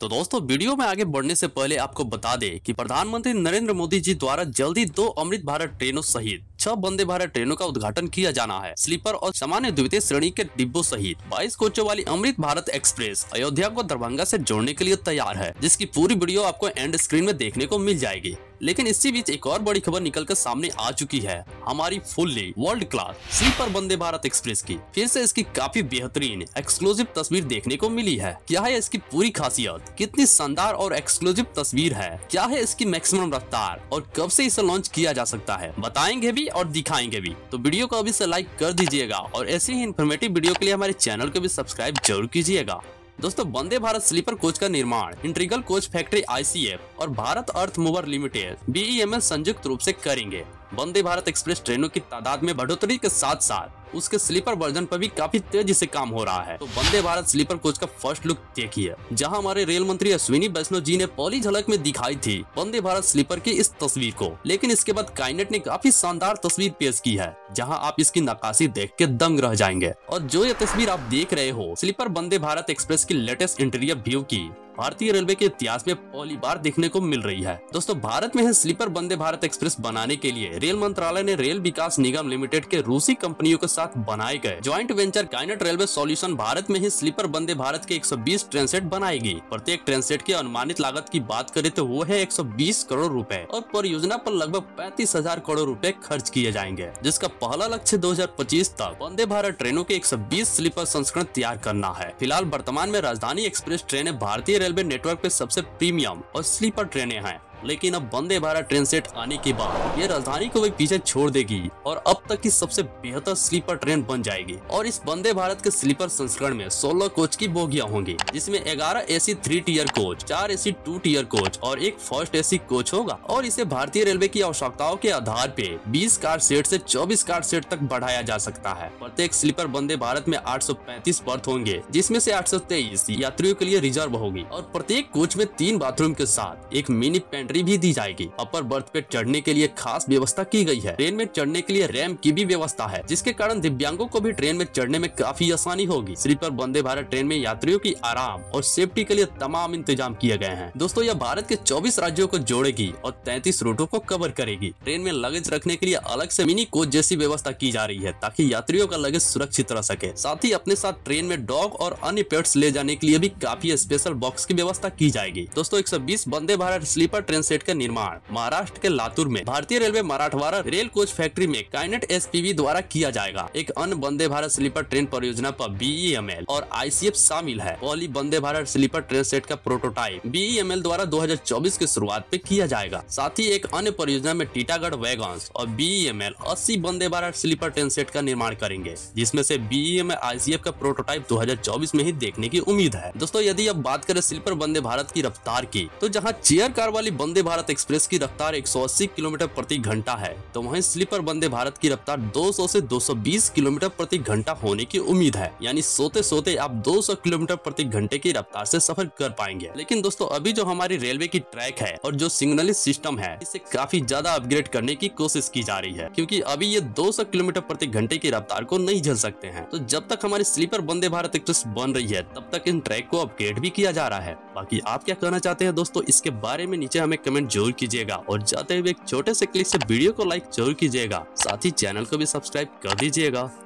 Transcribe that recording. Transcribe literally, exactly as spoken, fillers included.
तो दोस्तों वीडियो में आगे बढ़ने से पहले आपको बता दें कि प्रधानमंत्री नरेंद्र मोदी जी द्वारा जल्दी दो अमृत भारत ट्रेनों सहित छह वंदे भारत ट्रेनों का उद्घाटन किया जाना है। स्लीपर और सामान्य द्वितीय श्रेणी के डिब्बों सहित बाईस कोचों वाली अमृत भारत एक्सप्रेस अयोध्या को दरभंगा से जोड़ने के लिए तैयार है, जिसकी पूरी वीडियो आपको एंड स्क्रीन में देखने को मिल जाएगी। लेकिन इसी बीच एक और बड़ी खबर निकलकर सामने आ चुकी है, हमारी fully world class sleeper Vande Bharat express की फिर से इसकी काफी बेहतरीन एक्सक्लूसिव तस्वीर देखने को मिली है। क्या है इसकी पूरी खासियत, कितनी शानदार और एक्सक्लूसिव तस्वीर है, क्या है इसकी मैक्सिमम रफ्तार और कब से इसे लॉन्च किया जा सकता है, बताएंगे भी और दिखाएंगे भी। तो वीडियो को अभी से लाइक कर दीजिएगा और ऐसी ही इन्फॉर्मेटिव वीडियो के लिए हमारे चैनल को भी सब्सक्राइब जरूर कीजिएगा। दोस्तों, वंदे भारत स्लीपर कोच का निर्माण integral coach factory I C F और Bharat earth mover limited B E M L संयुक्त रूप से करेंगे। वंदे भारत एक्सप्रेस ट्रेनों की तादाद में बढ़ोतरी के साथ साथ उसके स्लीपर वर्जन पर भी काफी तेजी से काम हो रहा है। तो वंदे भारत स्लीपर कोच का फर्स्ट लुक देखिए, जहां हमारे रेल मंत्री अश्विनी वैष्णव जी ने पहली झलक में दिखाई थी वंदे भारत स्लीपर की इस तस्वीर को। लेकिन इसके बाद काइनेट ने काफी शानदार तस्वीर पेश की है, जहां आप इसकी नक्काशी देख के दंग रह जाएंगे। और जो ये तस्वीर आप देख रहे हो स्लीपर वंदे भारत एक्सप्रेस की लेटेस्ट इंटीरियर व्यू की भारतीय रेलवे के इतिहास में पहली बार देखने को मिल रही है। दोस्तों, भारत में है स्लीपर वंदे भारत एक्सप्रेस बनाने के लिए रेल मंत्रालय ने रेल विकास निगम लिमिटेड के रूसी कंपनियों के साथ बनाए गए joint venture Kinet railway solution Bharat में ही स्लीपर वंदे भारत के एक सौ बीस ट्रेन सेट बनाएगी। प्रत्येक ट्रेन सेट की अनुमानित लागत की बात करें तो वो है एक सौ बीस करोड़ रुपए और परियोजना पर लगभग पैंतीस हजार करोड़ रुपए खर्च किए जाएंगे, जिसका पहला लक्ष्य दो हजार पच्चीस तक वंदे भारत ट्रेनों के एक सौ बीस स्लीपर संस्करण तैयार करना है। फिलहाल वर्तमान में राजधानी एक्सप्रेस ट्रेनें भारतीय रेलवे नेटवर्क पे सबसे प्रीमियम और स्लीपर ट्रेनें हैं। लेकिन अब वंदे भारत ट्रेन सेट आने के बाद ये राजधानी को भी पीछे छोड़ देगी और अब तक की सबसे बेहतर स्लीपर ट्रेन बन जाएगी। और इस वंदे भारत के स्लीपर संस्करण में सोलह कोच की बोगियां होंगी, जिसमें ग्यारह एसी थ्री टियर कोच, चार एसी टू टियर कोच और एक फर्स्ट एसी कोच होगा। और इसे भारतीय रेलवे की आवश्यकताओं के आधार पे बीस कार सेट से चौबीस कार सेट तक बढ़ाया जा सकता है। प्रत्येक स्लीपर वंदे भारत में आठ सौ पैंतीस बर्थ होंगे, जिसमें से आठ सौ तेईस यात्रियों के लिए रिजर्व होगी। और प्रत्येक कोच में तीन बाथरूम के साथ एक मिनी पेंट्री भी दी जाएगी। अपर बर्थ पे चढ़ने के लिए खास व्यवस्था की गई है। ट्रेन में चढ़ने के लिए रैंप की भी व्यवस्था है, जिसके कारण दिव्यांगों को भी ट्रेन में चढ़ने में काफी आसानी होगी। स्लीपर वंदे भारत ट्रेन में यात्रियों की आराम और सेफ्टी के लिए तमाम इंतजाम किए गए हैं। दोस्तों, यह भारत के चौबीस राज्यों को जोड़ेगी और तैंतीस रूटों को कवर करेगी। ट्रेन में लगेज रखने के लिए अलग से मिनी कोच जैसी व्यवस्था की जा रही है, ताकि यात्रियों का लगेज सुरक्षित रह सके। साथ ही अपने साथ ट्रेन में डॉग और अन्य पेट्स ले जाने के लिए भी काफी स्पेशल बॉक्स की व्यवस्था की जाएगी। दोस्तों, एक सौ बीस Vande Bharat sleeper train set का निर्माण महाराष्ट्र के लातूर में भारतीय railway Marathwada rail coach factory में काइनेट एस पी वी द्वारा किया जाएगा। एक अन्य वंदे भारत स्लीपर ट्रेन परियोजना पर बी ई एम एल और आई सी एफ शामिल है। पहली Vande Bharat sleeper train set का prototype B E M L द्वारा दो हजार चौबीस की शुरुआत में किया जाएगा। साथ ही एक अन्य परियोजना में टीटागढ़ वैगन्स और बी ई एम एल अस्सी Vande Bharat sleeper train set का निर्माण करेंगे, जिसमें से B E M L I C F का प्रोटोटाइप दो हजार चौबीस में ही देखने की उम्मीद है। दोस्तों, यदि अब बात करें स्लीपर वंदे भारत की रफ्तार की, तो जहाँ चेयर कार वाली वंदे भारत एक्सप्रेस की रफ्तार एक सौ अस्सी किलोमीटर प्रति घंटा है, तो वहीं स्लीपर वंदे भारत की रफ्तार दो सौ से दो सौ बीस किलोमीटर प्रति घंटा होने की उम्मीद है। यानी सोते सोते आप दो सौ किलोमीटर प्रति घंटे की रफ्तार से सफर कर पाएंगे। लेकिन दोस्तों, अभी जो हमारी रेलवे की ट्रैक है और जो सिग्नलिंग सिस्टम है, इसे काफी ज्यादा अपग्रेड करने की कोशिश की जा रही है, क्योंकि अभी ये दो सौ किलोमीटर प्रति घंटे की रफ्तार को नहीं झेल सकते हैं। तो जब तक हमारी स्लीपर वंदे भारत एक्सप्रेस बन रही है, तब तक इन ट्रैक को अपग्रेड भी किया जा रहा है। बाकी आप क्या कहना चाहते हैं दोस्तों, इसके बारे में नीचे हमें कमेंट जरूर कीजिएगा और जाते हुए एक छोटे से क्लिक से वीडियो को लाइक जरूर कीजिएगा। साथ ही चैनल को भी सब्सक्राइब कर दीजिएगा।